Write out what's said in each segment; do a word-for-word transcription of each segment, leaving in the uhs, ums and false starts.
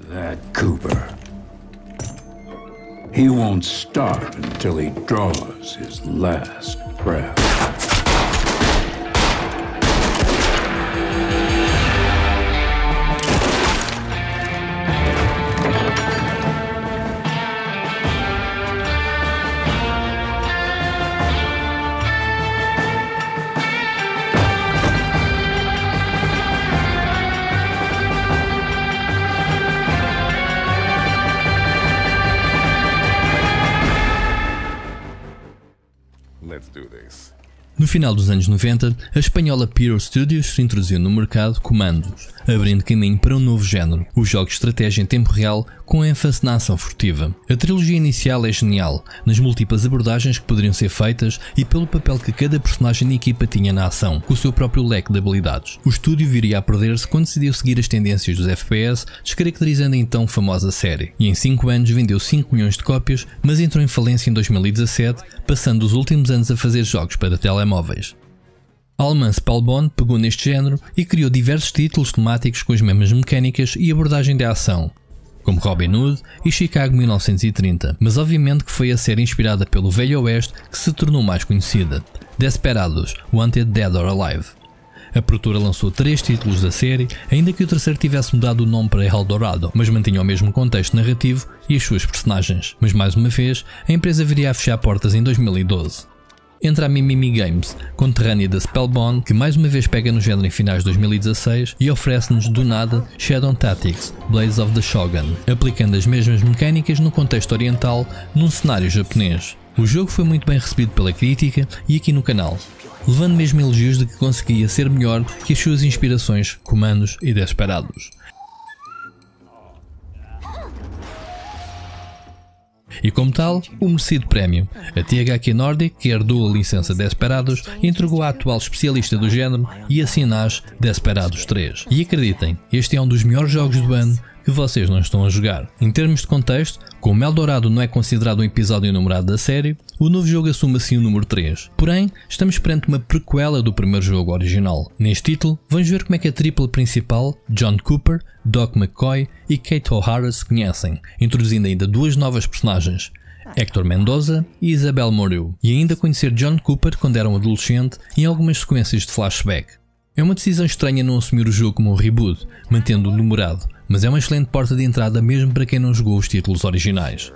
That Cooper. He won't stop until he draws his last breath. No final dos anos noventa, a espanhola Pyro Studios se introduziu no mercado Commandos, abrindo caminho para um novo género, os jogos de estratégia em tempo real com ênfase na ação furtiva. A trilogia inicial é genial, nas múltiplas abordagens que poderiam ser feitas e pelo papel que cada personagem da equipa tinha na ação, com o seu próprio leque de habilidades. O estúdio viria a perder-se quando decidiu seguir as tendências dos F P S, descaracterizando a então famosa série, e em cinco anos vendeu cinco milhões de cópias, mas entrou em falência em dois mil e dezassete, passando os últimos anos a fazer jogos para telemóveis. Alman Spellbound pegou neste género e criou diversos títulos temáticos com as mesmas mecânicas e abordagem de ação, como Robin Hood e Chicago mil novecentos e trinta, mas obviamente que foi a série inspirada pelo Velho Oeste que se tornou mais conhecida, Desperados, Wanted Dead or Alive. A produtora lançou três títulos da série, ainda que o terceiro tivesse mudado o nome para Eldorado, mas mantinha o mesmo contexto narrativo e as suas personagens. Mas mais uma vez, a empresa viria a fechar portas em dois mil e doze. Entra a Mimimi Games, conterrânea da Spellbound, que mais uma vez pega no género em finais de dois mil e dezasseis e oferece-nos do nada Shadow Tactics, Blades of the Shogun, aplicando as mesmas mecânicas no contexto oriental num cenário japonês. O jogo foi muito bem recebido pela crítica e aqui no canal, levando mesmo elogios de que conseguia ser melhor que as suas inspirações Commandos e Desperados. E como tal, o merecido prémio. A T H Q Nordic, que herdou a licença Desperados, entregou à atual especialista do género e assim nasce Desperados três. E acreditem, este é um dos melhores jogos do ano que vocês não estão a jogar. Em termos de contexto, como Eldorado não é considerado um episódio numerado da série, o novo jogo assume assim o número três. Porém, estamos perante uma prequela do primeiro jogo original. Neste título, vamos ver como é que a tripla principal, John Cooper, Doc McCoy e Kate O'Hara se conhecem, introduzindo ainda duas novas personagens, Hector Mendoza e Isabel Moreau, e ainda conhecer John Cooper quando era um adolescente em algumas sequências de flashback. É uma decisão estranha não assumir o jogo como um reboot, mantendo-o numerado, mas é uma excelente porta de entrada mesmo para quem não jogou os títulos originais.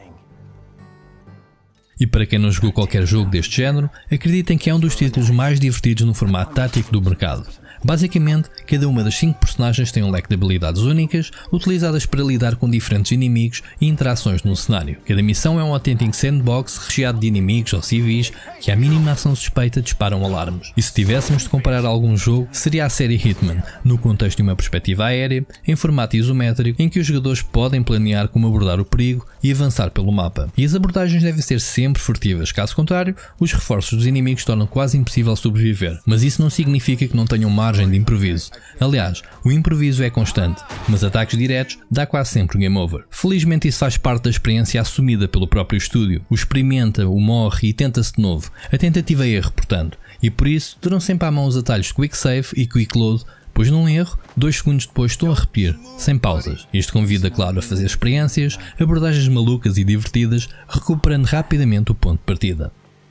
E para quem não jogou qualquer jogo deste género, acreditem que é um dos títulos mais divertidos no formato tático do mercado. Basicamente, cada uma das cinco personagens tem um leque de habilidades únicas, utilizadas para lidar com diferentes inimigos e interações no cenário. Cada missão é um autêntico sandbox recheado de inimigos ou civis que, à mínima ação suspeita, disparam alarmes. E se tivéssemos de comparar algum jogo, seria a série Hitman, no contexto de uma perspectiva aérea, em formato isométrico, em que os jogadores podem planear como abordar o perigo e avançar pelo mapa. E as abordagens devem ser sempre furtivas, caso contrário, os reforços dos inimigos tornam quase impossível sobreviver. Mas isso não significa que não tenham margem de improviso. Aliás, o improviso é constante, mas ataques diretos dá quase sempre um game over. Felizmente isso faz parte da experiência assumida pelo próprio estúdio. O experimenta, o morre e tenta-se de novo. A tentativa é erro, portanto. E por isso, terão sempre à mão os atalhos Quick Save e Quick Load, pois num erro, dois segundos depois estão a repetir, sem pausas. Isto convida, claro, a fazer experiências, abordagens malucas e divertidas, recuperando rapidamente o ponto de partida.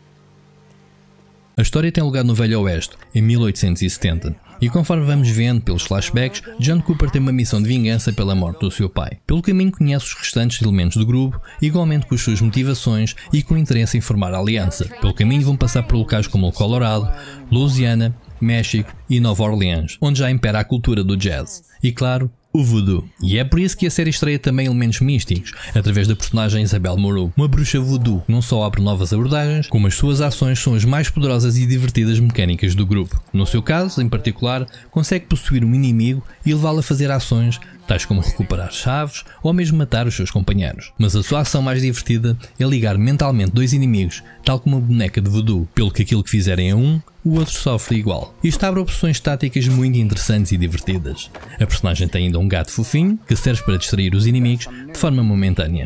A história tem lugar no Velho Oeste, em mil oitocentos e setenta, e conforme vamos vendo pelos flashbacks, John Cooper tem uma missão de vingança pela morte do seu pai. Pelo caminho conhece os restantes elementos do grupo, igualmente com as suas motivações e com interesse em formar a aliança. Pelo caminho vão passar por locais como o Colorado, Louisiana, México e Nova Orleans, onde já impera a cultura do jazz. E claro, o voodoo. E é por isso que a série estreia também elementos místicos, através da personagem Isabel Moreau, uma bruxa voodoo que não só abre novas abordagens, como as suas ações são as mais poderosas e divertidas mecânicas do grupo. No seu caso, em particular, consegue possuir um inimigo e levá-lo a fazer ações tais como recuperar chaves ou mesmo matar os seus companheiros. Mas a sua ação mais divertida é ligar mentalmente dois inimigos, tal como uma boneca de voodoo, pelo que aquilo que fizerem a um, o outro sofre igual. Isto abre opções táticas muito interessantes e divertidas. A personagem tem ainda um gato fofinho, que serve para distrair os inimigos de forma momentânea.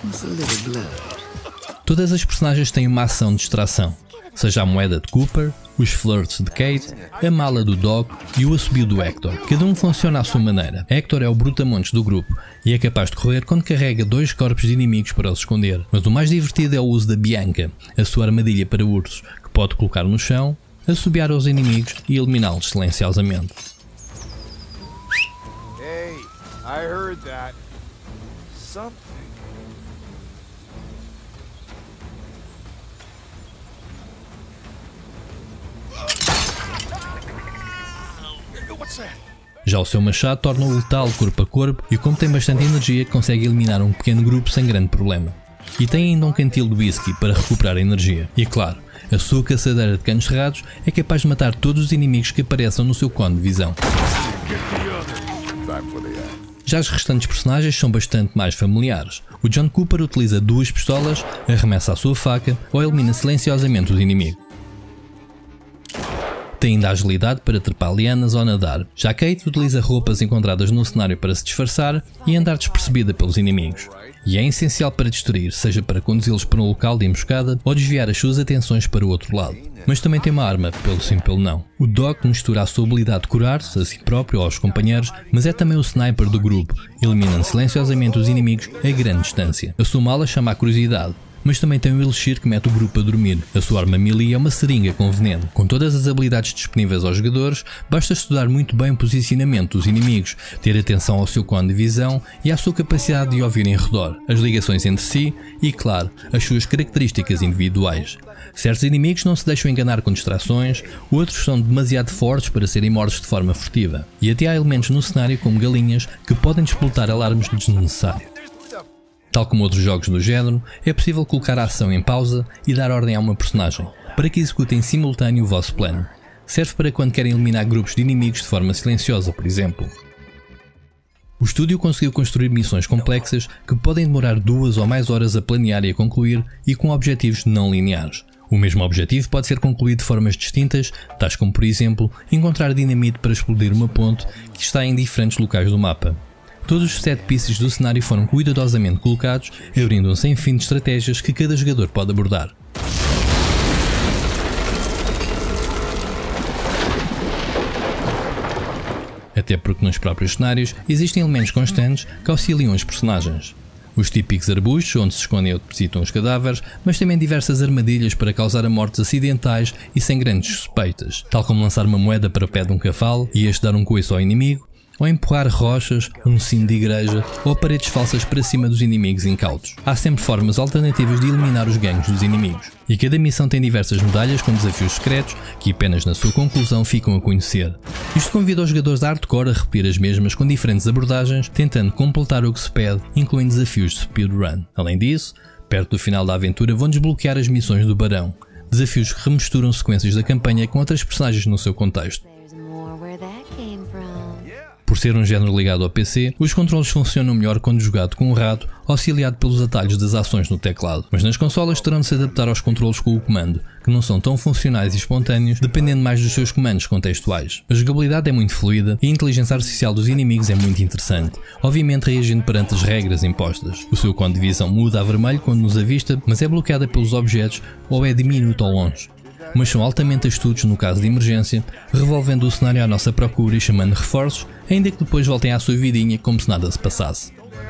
Todas as personagens têm uma ação de distração, seja a moeda de Cooper, os flirts de Kate, a mala do Doc e o assobio do Hector. Cada um funciona à sua maneira. Hector é o brutamontes do grupo e é capaz de correr quando carrega dois corpos de inimigos para os esconder. Mas o mais divertido é o uso da Bianca, a sua armadilha para ursos, que pode colocar no chão, assobiar aos inimigos e eliminá-los silenciosamente. Hey, I heard that. Something. What's that? Já o seu machado torna-o letal corpo a corpo e, como tem bastante energia, consegue eliminar um pequeno grupo sem grande problema. E tem ainda um cantil de whisky para recuperar a energia. E claro, a sua caçadeira de canos cerrados é capaz de matar todos os inimigos que apareçam no seu cone de visão. Já as restantes personagens são bastante mais familiares. O John Cooper utiliza duas pistolas, arremessa a sua faca ou elimina silenciosamente os inimigos. Tem ainda a agilidade para trepar lianas ou nadar. Já Kate utiliza roupas encontradas no cenário para se disfarçar e andar despercebida pelos inimigos. E é essencial para destruir, seja para conduzi-los para um local de emboscada ou desviar as suas atenções para o outro lado. Mas também tem uma arma, pelo sim pelo não. O Doc mistura a sua habilidade de curar-se, a si próprio ou aos companheiros, mas é também o sniper do grupo, eliminando silenciosamente os inimigos a grande distância. A sua mala chama a curiosidade, mas também tem um elixir que mete o grupo a dormir. A sua arma melee é uma seringa com veneno. Com todas as habilidades disponíveis aos jogadores, basta estudar muito bem o posicionamento dos inimigos, ter atenção ao seu cone de visão e à sua capacidade de ouvir em redor, as ligações entre si e, claro, as suas características individuais. Certos inimigos não se deixam enganar com distrações, outros são demasiado fortes para serem mortos de forma furtiva. E até há elementos no cenário como galinhas que podem despoltar alarmes desnecessários. Tal como outros jogos do género, é possível colocar a ação em pausa e dar ordem a uma personagem, para que execute em simultâneo o vosso plano. Serve para quando querem eliminar grupos de inimigos de forma silenciosa, por exemplo. O estúdio conseguiu construir missões complexas que podem demorar duas ou mais horas a planear e a concluir e com objetivos não lineares. O mesmo objetivo pode ser concluído de formas distintas, tais como, por exemplo, encontrar dinamite para explodir uma ponte que está em diferentes locais do mapa. Todos os set pieces do cenário foram cuidadosamente colocados, abrindo um sem fim de estratégias que cada jogador pode abordar. Até porque nos próprios cenários existem elementos constantes que auxiliam os personagens. Os típicos arbustos onde se escondem ou depositam os cadáveres, mas também diversas armadilhas para causar a mortes acidentais e sem grandes suspeitas, tal como lançar uma moeda para o pé de um cavalo e este dar um coice ao inimigo, ou empurrar rochas, um sino de igreja ou paredes falsas para cima dos inimigos incautos. Há sempre formas alternativas de eliminar os gangues dos inimigos. E cada missão tem diversas medalhas com desafios secretos que apenas na sua conclusão ficam a conhecer. Isto convida os jogadores hardcore a repetir as mesmas com diferentes abordagens, tentando completar o que se pede, incluindo desafios de speedrun. Além disso, perto do final da aventura vão desbloquear as missões do Barão, desafios que remisturam sequências da campanha com outras personagens no seu contexto. Por ser um género ligado ao P C, os controles funcionam melhor quando jogado com um rato, auxiliado pelos atalhos das ações no teclado. Mas nas consolas terão de se adaptar aos controles com o comando, que não são tão funcionais e espontâneos, dependendo mais dos seus comandos contextuais. A jogabilidade é muito fluida e a inteligência artificial dos inimigos é muito interessante, obviamente reagindo perante as regras impostas. O seu cone de visão muda a vermelho quando nos avista, mas é bloqueada pelos objetos ou é diminuto ao longe. Mas são altamente astutos no caso de emergência, revolvendo o cenário à nossa procura e chamando reforços, ainda que depois voltem à sua vidinha como se nada se passasse.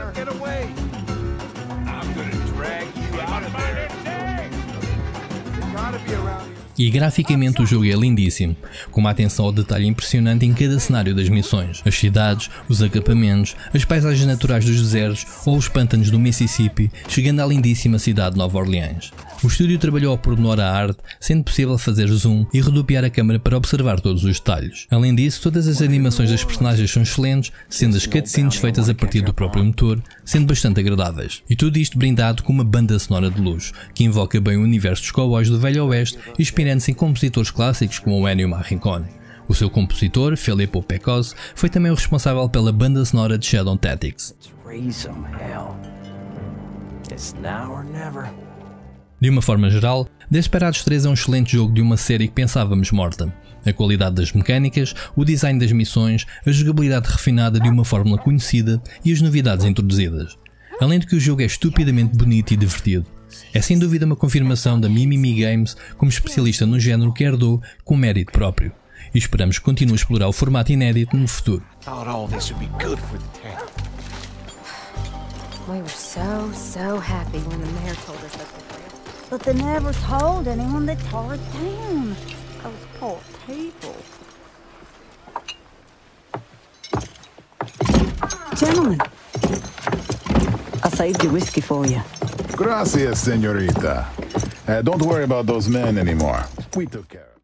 E graficamente o jogo é lindíssimo, com uma atenção ao detalhe impressionante em cada cenário das missões. As cidades, os acampamentos, as paisagens naturais dos desertos ou os pântanos do Mississippi, chegando à lindíssima cidade de Nova Orleans. O estúdio trabalhou ao pormenor a arte, sendo possível fazer zoom e rodopiar a câmera para observar todos os detalhes. Além disso, todas as animações das personagens são excelentes, sendo as cutscenes feitas a partir do próprio motor, sendo bastante agradáveis. E tudo isto brindado com uma banda sonora de luxo, que invoca bem o universo dos cowboys do Velho Oeste, inspirando-se em compositores clássicos como o Ennio Morricone. O seu compositor, Filippo Pecos, foi também o responsável pela banda sonora de Shadow Tactics. De uma forma geral, Desperados três é um excelente jogo de uma série que pensávamos morta. A qualidade das mecânicas, o design das missões, a jogabilidade refinada de uma fórmula conhecida e as novidades introduzidas. Além de que o jogo é estupidamente bonito e divertido. É sem dúvida uma confirmação da Mimimi Games como especialista no género que herdou com mérito próprio. E esperamos que continue a explorar o formato inédito no futuro. We were so, so happy when the mayor told us that the trail... But they never told anyone they tore it down. Those poor people. Gentlemen, I saved your whiskey for you. Gracias, señorita. Uh, don't worry about those men anymore. We took care of them.